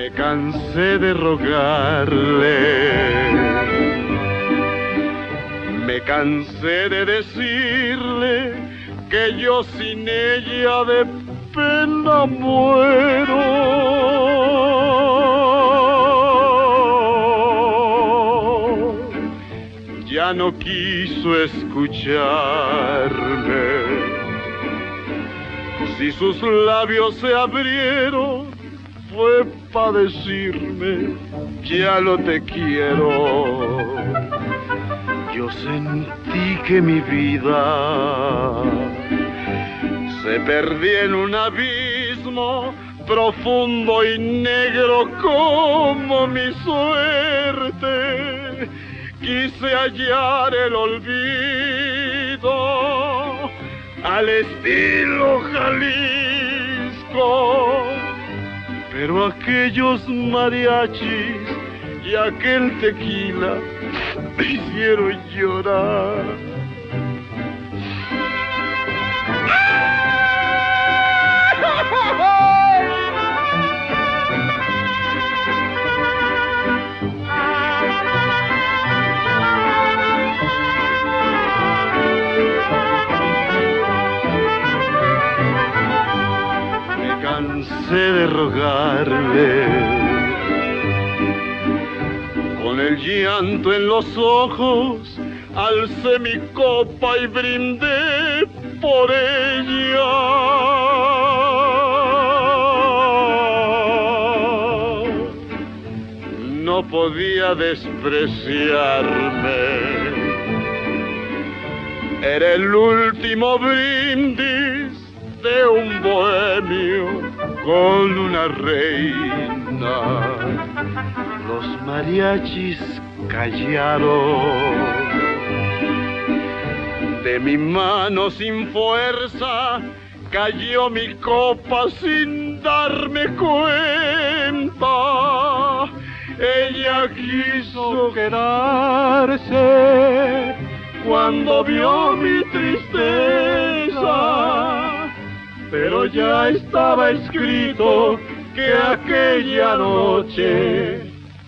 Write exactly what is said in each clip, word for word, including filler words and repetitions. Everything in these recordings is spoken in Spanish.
Me cansé de rogarle, me cansé de decirle que yo sin ella de pena muero. Ya no quiso escucharme. Si sus labios se abrieron, fue pa' decirme, ya no te quiero. Yo sentí que mi vida se perdía en un abismo profundo y negro como mi suerte. Quise hallar el olvido al estilo Jalisco, pero aquellos mariachis y aquel tequila me hicieron llorar. Me cansé de rogarle, con el llanto en los ojos, alcé mi copa y brindé por ella. No podía despreciarme, era el último brindis de un bohemio con una reina. Los mariachis callaron, de mi mano sin fuerza cayó mi copa sin darme cuenta. Ella quiso quedarse cuando vio mi tristeza, pero ya estaba escrito que aquella noche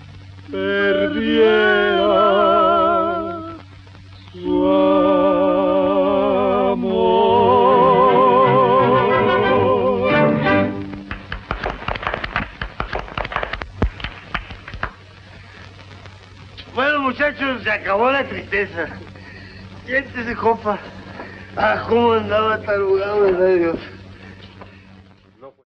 perdiera su amor. Bueno, muchachos, se acabó la tristeza. Siéntese, compa. Ah, cómo andaba tarugado, verdad, Dios.